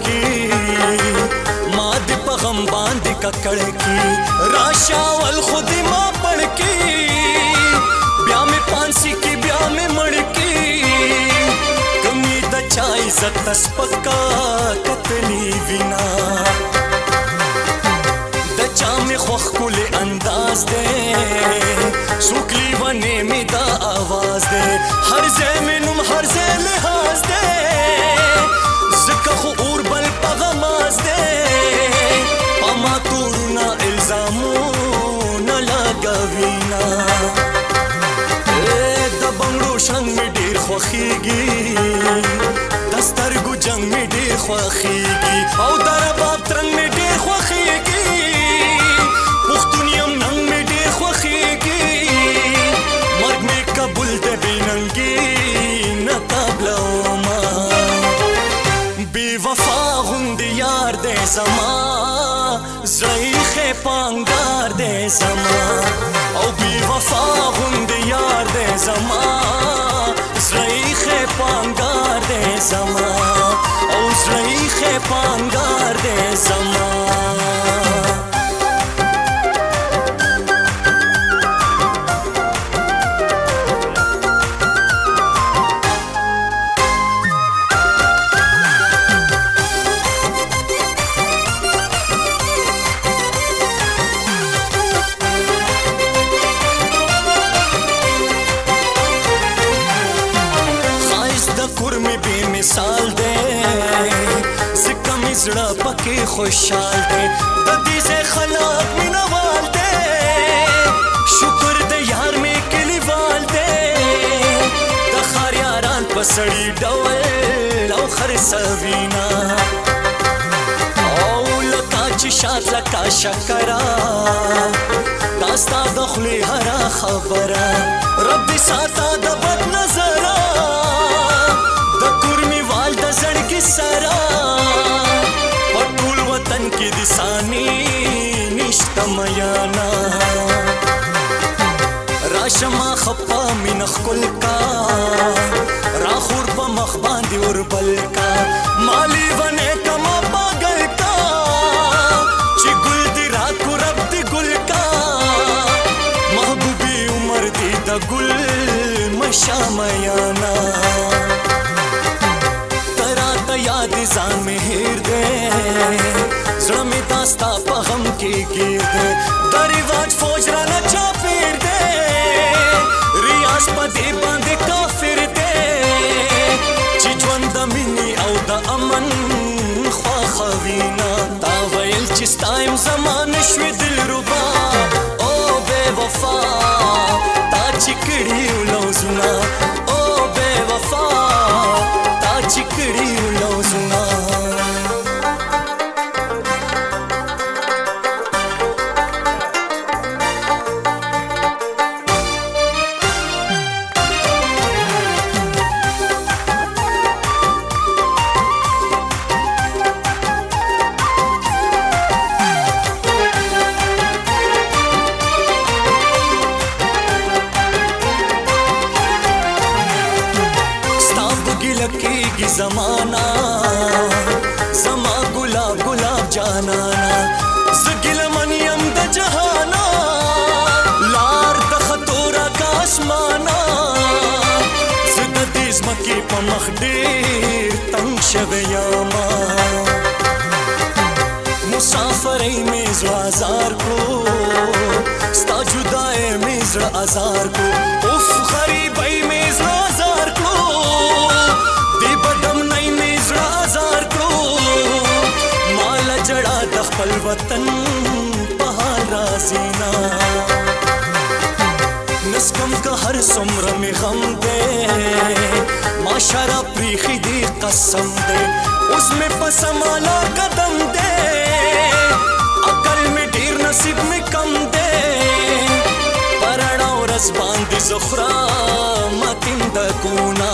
की माँ दे पगम बांध ककड़ की राशावल खुद माँ पढ़ की ब्याह में पांसी की ब्याह में मड़की कमी दचा इज्जत पक्का कतली बिना दचा में खोख कुले अंदाज दे सुकली बने में दा आवाज दे हर जे में नुम हर जे लिहाज दे जिक्का और बल पगमाज दे पामा तोड़ना इल्जामो न लगावीना दबंगड़ो शंग में ढेर ख्वाखीगी दस्तर गु जंग में ढेर ख्वाखीगी और दरबाब तरंग में ढेर ख्वाखीगी पुख्तुनियम नंग में ढेर ख्वाखीगी मर्ग में कबूल दे बेनंगी न ताबलाओमा बेवफा हुंद यार दे समा ज़ईखे पांगार दे समा और बेवफा हुंद यार दे समा ज़ईखे पांगार दे समा और ज़ईखे पांगार दे समा साल दे जिक्का मिजड़ा पके खुशहाल दे ददी से खलाक में नवाल दे शुक्र दे यार में किली वाल दे दखार यारान पसड़ी डवल औ खर सवीना औ लका चिशात लका शकरा दास्ता दखली हरा खबरा रब्बी साता दबत नजरा की सरा पटूल वतन की दिसानी निष्तमयाना राशमा खप्पा मिनख कुल का राखुर प मखबांदी और बल का माली बने कमा पागल का चिगुल दी रात को रब दी गुल का महबूबी उमर दी द गुल मशामयाना याद जान में हेर दे जड़ में दास्ता पगम के गिर दे दरिवाज फौज राना चापेर दे रियाज पदे बांधे काफिर दे चिजवंद मिनी औ द अमन ख्वाखवीना तावैल चिस्ताइम जमान शवे दिल रुबा ओ बेवफा ता चिकड़ी उलौजुना ओ बेवफा ता चिकड़ी उलौजुना की जमाना जमा गुलाब गुलाब जानाना ज़गिल मनियम द जहाना लार द खतोरा का आसमाना ज़िदतीज़ मकी पमख देर तंग शवेयामा मुसाफरी में ज़ाजार को स्ता जुदाए में ज़ाजार को उफ गरीबई में ज़ाजार को बदम नहीं मेजड़ा हजार को माला जड़ा दखल वतन पहाड़ राजीना नस्कम का हर सुमर में गम दे माशरा प्रीखी दी कसम दे उसमें पसमाला कदम दे अकल में ढेर नसीब में कम दे परणा और रज़बान दी ज़ुखरा मतिंद कूना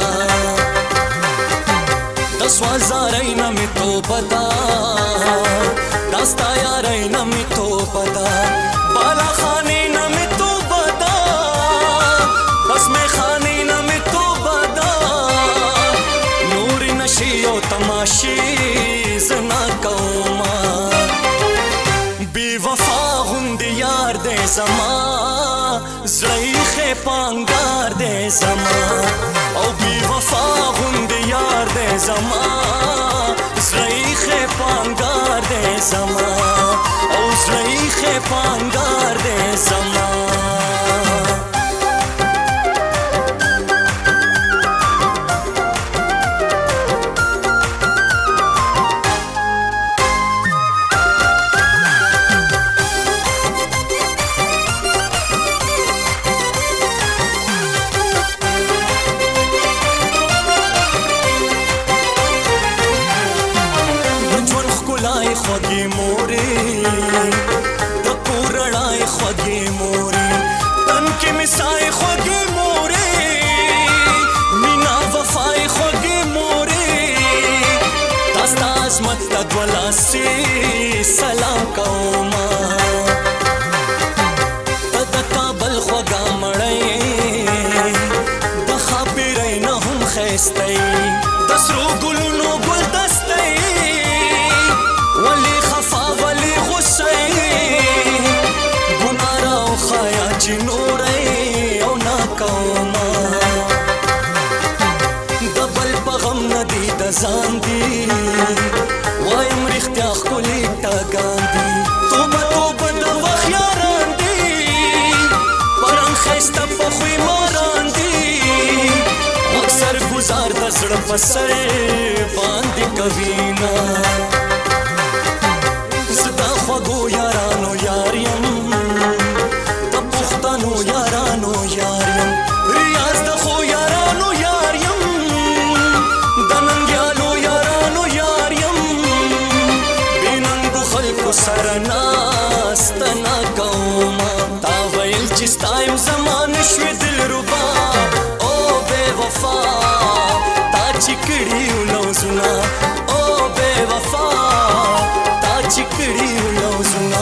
दसवाल ज़ारैना में तो पता दास्ता यारैना में तो पता बाला खाने न में तो पता बस में खाने न में तो पता नूर नशी तमाशी کوما بی وفا غند یار دې زما زړی خې پانګار دې زما او بی وفا غند یار دې زما زړی خې پانګار دې زما او زړی خې پانګار دې زما خوږې مورې د کور رڼاې خوږې مورې تن کې مې سایې خوږې مورې مینا وفاې خوږې مورې تا ستا عظمت ته دوه لاسې سلام کومه ته د کابل خوږه مړۍ د ښاپېرۍ نه هم ښایسته د سرو ګلونو ګلدسته ولی خفا ولی غصه گناه را خایا چی نوره او ناکوما دبل پغم ندی دزان دی وایم رختیا خکولی تاگان دی توبه توبه دا وخیاران دی پران خیستا پخوی ماران دی اکثر گزار دزر پسر باندی کوینا خوږو یارانو یار یم د پښتنو یارانو یار یم ریاض د خو یارانو یار یم د ننګیالو یارانو یار یم بې ننګو خلکو سره ناسته نه کومه تا ویل چې ستا یم زما نه شوې دلربا او بې وفا تا چې کړي یو لوظونه او بې وفا تا چې کړي یو لوظونه